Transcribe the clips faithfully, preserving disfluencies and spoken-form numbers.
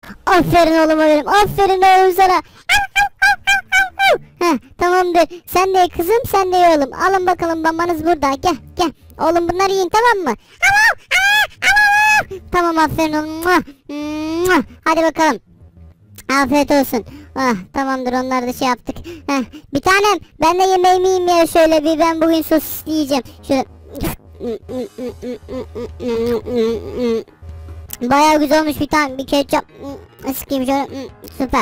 Aferin oğlum benim. Aferin oğlum sana. Heh, tamamdır. Sen de ye kızım, sen de ye oğlum. Alın bakalım, babanız burada. Gel gel. Oğlum bunları yiyin, tamam mı? Tamam, aferin oğlum. Hadi bakalım. Afiyet olsun. Ah, tamamdır, onları da şey yaptık. Heh, bir tanem, ben de yemeğimi yiyeyim ya, şöyle bir, ben bugün sosis yiyeceğim. Şöyle. Bayağı güzel olmuş, bir tane bir ketçap sıkayım şöyle. Süper.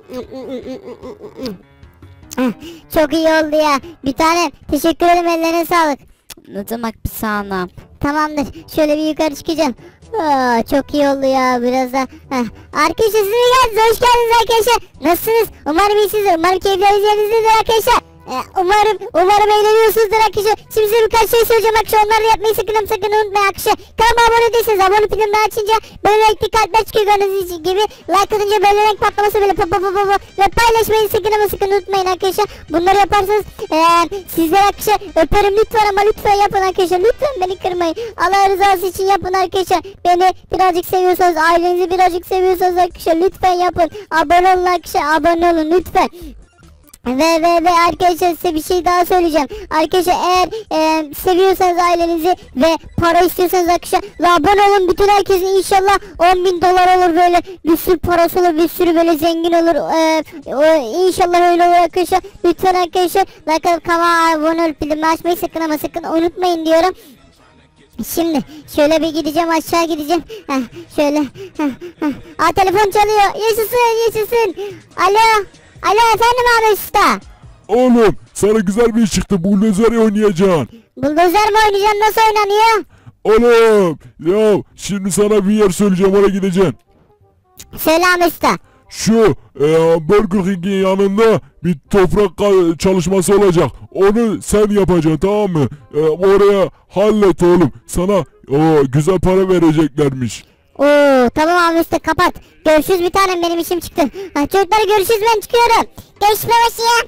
Çok iyi oldu ya. Bir tane teşekkür ederim, ellerine sağlık. Ne demek bir sana? Tamamdır, şöyle bir yukarı çıkacağım. Aa, çok iyi oldu ya, biraz da. Heh. Arkadaşlar siz mi geldiniz? Hoş geldiniz arkadaşlar. Nasılsınız? Umarım iyisinizdir. Umarım keyifleriniz yerinizdedir arkadaşlar. Ee, umarım umarım eğleniyorsunuzdur arkadaşlar. Şimdi size birkaç şey söyleyeceğim arkadaşlar. Onları yapmayı sakın ama sakın unutmayın arkadaşlar. Kanalıma abone değilseniz abone butonunu açınca böyle renkli kalpler çıkıyor gördüğünüz gibi. Like atınca böyle renk patlaması böyle pop pop pop pop ve paylaşmayı sakın ama sakın unutmayın arkadaşlar. Bunları yaparsanız ee, sizler arkadaşlar öperim lütfen, ama lütfen yapın arkadaşlar. Lütfen beni kırmayın. Allah rızası için yapın arkadaşlar. Beni birazcık seviyorsanız, ailenizi birazcık seviyorsanız arkadaşlar lütfen yapın. Abone olun arkadaşlar, abone olun lütfen. Ve ve ve arkadaşlar size bir şey daha söyleyeceğim. Arkadaşlar eğer e, seviyorsanız ailenizi ve para istiyorsanız arkadaşlar abone olun. Bütün herkesin inşallah on bin dolar olur, böyle bir sürü parası olur, bir sürü böyle zengin olur. E, o, inşallah öyle olur arkadaşlar. Lütfen arkadaşlar like atıp kanala abone olup bildirim açmayı sakın ama sakın unutmayın diyorum. Şimdi şöyle bir gideceğim, aşağı gideceğim. Heh, şöyle. Heh, heh. Aa, telefon çalıyor. Yaşasın yaşasın. Alo. Alo efendim abi usta. Oğlum sana güzel bir iş çıktı. Buldozer oynayacaksın. Buldozer mi oynayacaksın? Nasıl oynanıyor? Oğlum ya şimdi sana bir yer söyleyeceğim, oraya gideceksin. Söyle abi usta. Şu e, Burger King'in yanında bir toprak çalışması olacak. Onu sen yapacaksın, tamam mı? E, oraya hallet oğlum. Sana o, güzel para vereceklermiş. Oo tamam abi usta, kapat. Görüşürüz bir tanem, benim işim çıktı. Ha, çocuklar görüşürüz, ben çıkıyorum. Görüşme başı ya.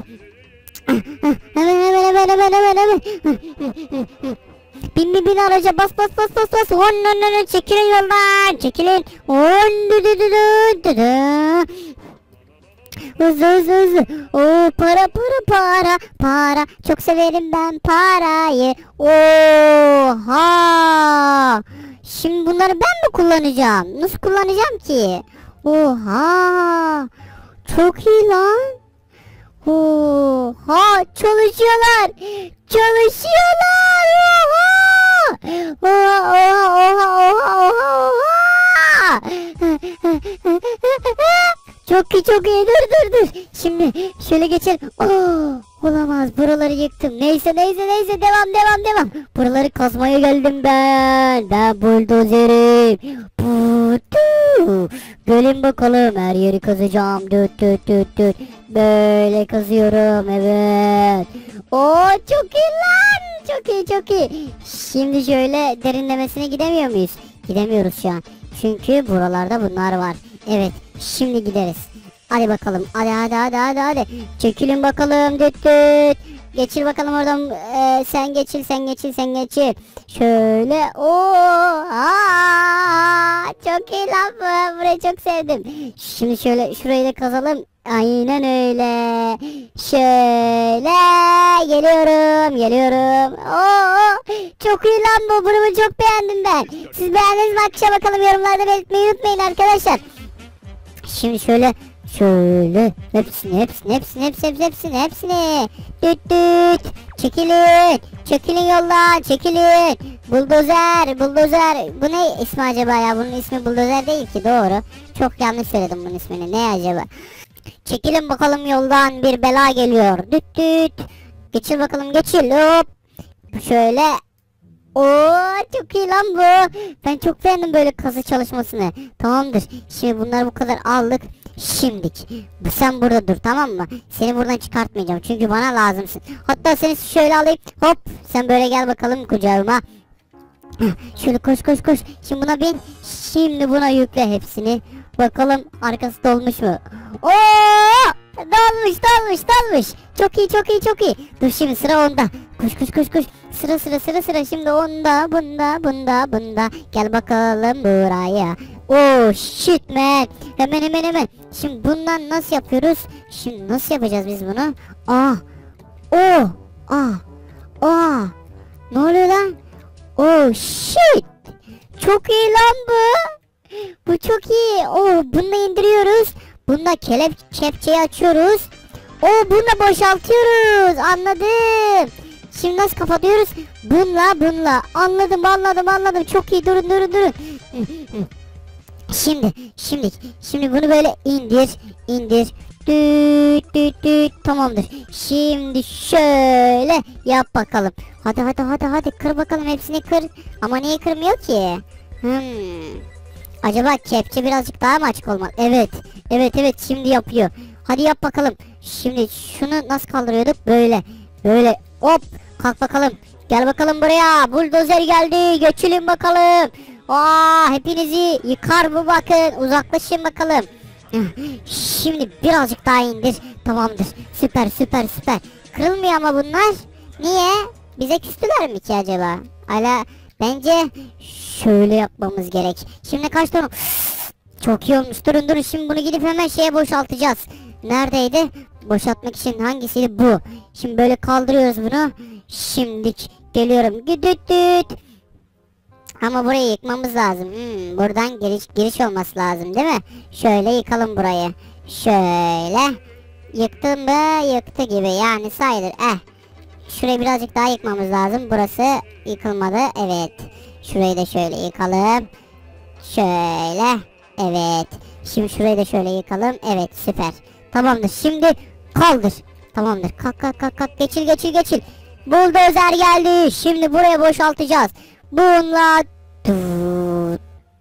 Hemen hemen hemen hemen hemen hemen. Bin bin bin araca bas bas bas bas bas. On on on çekilin yoldan, çekilin. On dü dü dü dü dü dü. Hızlı hızlı hızlı. Oo para para para para. Çok severim ben parayı. Oha. Şimdi bunları ben mi kullanacağım? Nasıl kullanacağım ki? Oha! Çok iyi lan. Oha! Çalışıyorlar. Çalışıyorlar. Oha! Oha oha oha oha oha! Çok iyi çok iyi, dur dur dur. Şimdi şöyle geçelim. Oh, olamaz, buraları yıktım. Neyse neyse neyse, devam devam devam. Buraları kazmaya geldim ben. Ben buldozerim. Putu. Gelin bakalım, her yeri kazacağım. Düt düt düt düt. Böyle kazıyorum, evet. Oo çok iyi lan. Çok iyi çok iyi. Şimdi şöyle derinlemesine gidemiyor muyuz? Gidemiyoruz şu an. Çünkü buralarda bunlar var. Evet, şimdi gideriz. Hadi bakalım. Hadi hadi hadi hadi hadi. Çekilin bakalım. Düt düt. Geçil bakalım oradan. Ee, sen geçil sen geçil sen geçil. Şöyle. Oo, aa, çok iyi lan bu. Burayı çok sevdim. Şimdi şöyle şurayı da kazalım. Aynen öyle. Şöyle geliyorum geliyorum. Oo, çok iyi lan bu. Bunu çok beğendim ben. Siz beğendiniz mi? Akşam bakalım, yorumlarda belirtmeyi unutmayın arkadaşlar. Şimdi şöyle şöyle hepsini hepsini hepsini hepsini hepsini hepsini düt düt, çekilin çekilin yoldan, çekilin. Buldozer buldozer, bu ne ismi acaba ya? Bunun ismi buldozer değil ki, doğru. Çok yanlış söyledim bunun ismini, ne acaba? Çekilin bakalım yoldan, bir bela geliyor. Düt düt, geçil bakalım geçil, hop şöyle. Oo çok iyi lan bu. Ben çok beğendim böyle kazı çalışmasını. Tamamdır. Şimdi bunları bu kadar aldık. Şimdik. Sen burada dur, tamam mı? Seni buradan çıkartmayacağım. Çünkü bana lazımsın. Hatta seni şöyle alayım. Hop. Sen böyle gel bakalım kucağıma. Şöyle koş koş koş. Şimdi buna bin. Şimdi buna yükle hepsini. Bakalım arkası dolmuş mu? Oo! Dolmuş dolmuş dolmuş. Çok iyi çok iyi çok iyi. Dur şimdi sıra onda. Koş koş koş koş. Sıra sıra sıra sıra şimdi onda bunda bunda bunda. Gel bakalım buraya. Oh shit man. Hemen hemen hemen. Şimdi bundan nasıl yapıyoruz? Şimdi nasıl yapacağız biz bunu? Ah. Oh. Ah. Ah. Ne oluyor lan? Oh shit. Çok iyi lan bu. Bu çok iyi. Oh bunu indiriyoruz. Bunda kelep kepçeyi açıyoruz. Oh bunu boşaltıyoruz. Anladım. Şimdi nasıl kapatıyoruz? Bununla bununla. Anladım anladım anladım. Çok iyi, durun durun durun. Şimdi şimdi şimdi bunu böyle indir indir. Düt düt düt, tamamdır. Şimdi şöyle yap bakalım. Hadi hadi hadi hadi kır bakalım, hepsini kır. Ama niye kırmıyor ki? Hmm. Acaba kepçe birazcık daha mı açık olmalı? Evet. Evet evet şimdi yapıyor. Hadi yap bakalım. Şimdi şunu nasıl kaldırıyorduk? Böyle. Böyle. Hop. Kalk bakalım. Gel bakalım buraya. Buldozer geldi. Geçelim bakalım. Aa, hepinizi yıkar bu, bakın. Uzaklaşın bakalım. Şimdi birazcık daha indir. Tamamdır. Süper süper süper. Kırılmıyor ama bunlar. Niye? Bize küstüler mi ki acaba? Hala bence şöyle yapmamız gerek. Şimdi kaç tane? Çok iyi olmuş. Durun durun. Şimdi bunu gidip hemen şeye boşaltacağız. Neredeydi? Boşaltmak için hangisiydi? Bu. Şimdi böyle kaldırıyoruz bunu. Şimdi geliyorum. Düt düt. Ama burayı yıkmamız lazım. Hmm, buradan giriş giriş olması lazım değil mi? Şöyle yıkalım burayı. Şöyle. Yıktım mı? Yıktı gibi. Yani sayılır. Eh. Şurayı birazcık daha yıkmamız lazım. Burası yıkılmadı. Evet. Şurayı da şöyle yıkalım. Şöyle. Evet. Şimdi şurayı da şöyle yıkalım. Evet, süper. Tamamdır. Şimdi kaldır. Tamamdır. Kalk kalk kalk kalk. Geçil geçil geçil. Buldozer geldi. Şimdi buraya boşaltacağız. Bununla tut.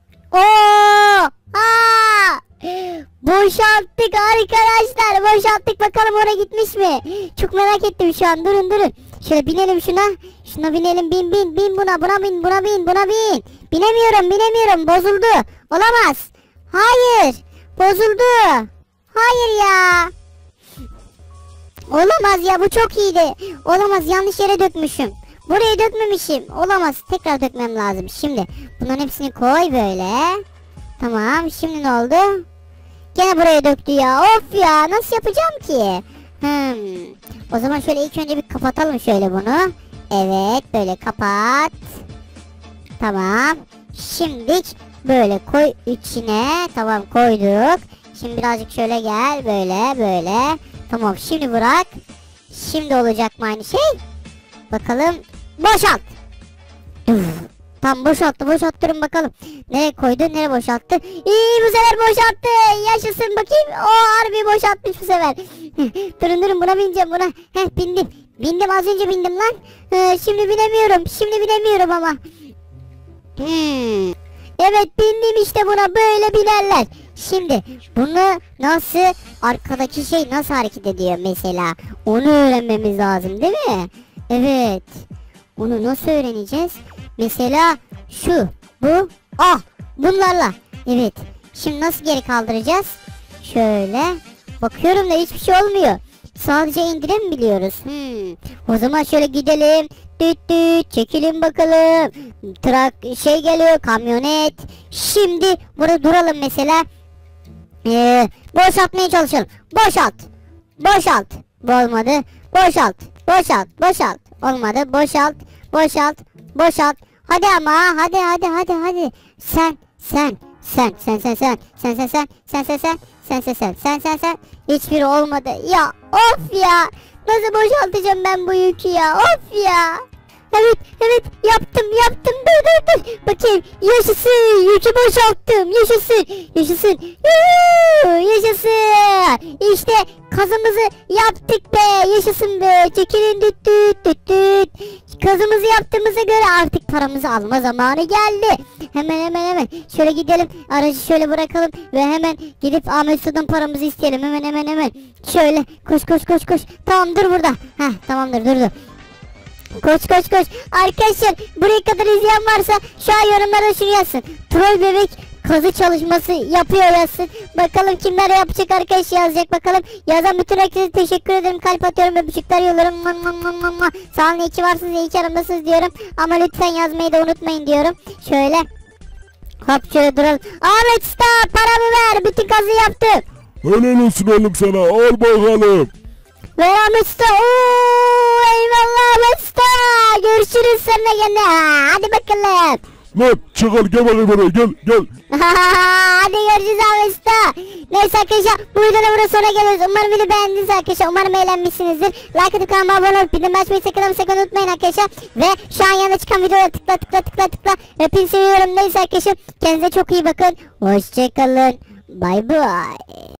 Oo! Aa! Boşalttık arkadaşlar. Boşalttık, bakalım oraya gitmiş mi? Çok merak ettim şu an. Durun durun. Şöyle binelim şuna. Şuna binelim. Bin bin bin buna. Buna bin buna bin buna bin. Binemiyorum binemiyorum. Bozuldu. Olamaz. Hayır. Bozuldu. Hayır ya. Olamaz ya, bu çok iyiydi. Olamaz, yanlış yere dökmüşüm. Buraya dökmemişim. Olamaz. Tekrar dökmem lazım. Şimdi bunların hepsini koy böyle. Tamam. Şimdi ne oldu? Gene buraya döktü ya. Of ya. Nasıl yapacağım ki? Hmm. O zaman şöyle ilk önce bir kapatalım şöyle bunu. Evet. Böyle kapat. Tamam. Şimdi böyle koy içine. Tamam, koyduk. Şimdi birazcık şöyle gel. Böyle böyle. Tamam. Şimdi bırak. Şimdi olacak mı aynı şey? Bakalım. Boşalt. Tam boşalttı. Boşalttırın bakalım. Nereye koydu? Nereye boşalttı? İyi, bu sefer boşalttı. Yaşasın bakayım. O harbi boşaltmış bu sefer. Durun durun, buna bineceğim buna. Heh, bindim. Bindim, az önce bindim lan. Ee, şimdi binemiyorum. Şimdi binemiyorum ama. Hmm. Evet, bindim işte buna. Böyle binerler. Şimdi bunu nasıl, arkadaki şey nasıl hareket ediyor mesela? Onu öğrenmemiz lazım değil mi? Evet. Onu nasıl öğreneceğiz? Mesela şu, bu, ah, bunlarla. Evet. Şimdi nasıl geri kaldıracağız? Şöyle. Bakıyorum da hiçbir şey olmuyor. Sadece indirebiliyoruz. Hmm. O zaman şöyle gidelim. Düt düt, çekilin bakalım. Trak şey geliyor, kamyonet. Şimdi burada duralım mesela. Ee, boşaltmaya çalışalım. Boşalt. Boşalt. Bu olmadı. Boşalt. Boşalt. Boşalt. Olmadı. Boşalt. Boşalt. Boşalt. Hadi ama. Hadi hadi hadi hadi. Sen. Sen. Sen. Sen sen sen. Sen sen sen. Sen sen sen. Sen sen sen. Sen sen sen. Hiçbiri olmadı. Ya of ya. Nasıl boşaltacağım ben bu yükü ya? Of ya. Evet evet yaptım yaptım, dur dur dur. Bakayım, yaşasın, yükü boşalttım, yaşasın yaşasın. Yuuu, yaşasın. İşte kazımızı yaptık be, yaşasın be. Çekilin düt düt düt düt. Kazımızı yaptığımıza göre artık paramızı alma zamanı geldi. Hemen hemen hemen şöyle gidelim, aracı şöyle bırakalım ve hemen gidip Ahmet Usta'dan paramızı isteyelim. Hemen hemen hemen şöyle koş koş koş koş. Tamam, dur burada. Heh, tamamdır, dur dur. Koş koş koş. Arkadaşlar, buraya kadar izleyen varsa şu an yorumlara şunu yazsın. Troll bebek kazı çalışması yapıyor yazsın. Bakalım kimler yapacak arkadaş, yazacak bakalım. Yazan bütün herkese teşekkür ederim. Kalp atıyorum, öpücükler yollarım. Sağ olun, iyi ki varsınız, iyi ki aramdasınız diyorum. Ama lütfen yazmayı da unutmayın diyorum. Şöyle. Hop şöyle duralım. Ahmet Usta paramı ver. Bütün kazı yaptım. Helal olsun oğlum sana. Al bakalım. Ver Ahmet Usta. Oo, eyvallah Ahmet Usta. Görüşürüz seninle gene. Hadi bakalım. Lan çıkar gel bakayım buraya gel gel. Hadi görüşürüz Ahmet Usta. Neyse arkadaşlar bu videoda burada sona geliyoruz. Umarım video beğendiniz arkadaşlar. Umarım eğlenmişsinizdir. Like atıp kanalıma abone olup bildirim açmayı sakın ama sakın unutmayın arkadaşlar. Ve şu an yanında çıkan videoya tıkla tıkla tıkla tıkla. Hepinizi seviyorum. Neyse arkadaşlar kendinize çok iyi bakın. Hoşçakalın. Bay bay.